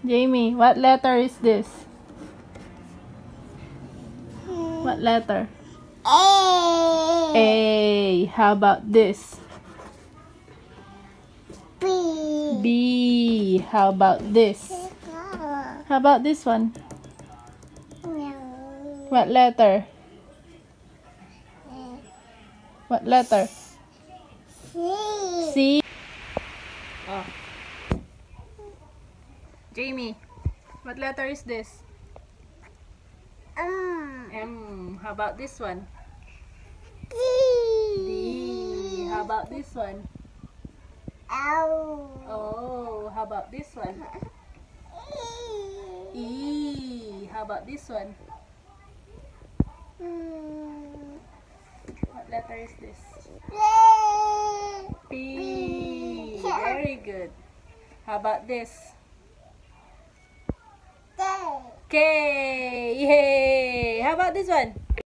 Jamie, what letter is this? What letter? A. A. How about this? B. B. How about this? How about this one? No. What letter? What letter? C. C. Oh. Jamie, what letter is this? M. How about this one? D. D. How about this one? L. O. How about this one? E. How about this one? What letter is this? P. Very good. How about this? K. Yay! How about this one?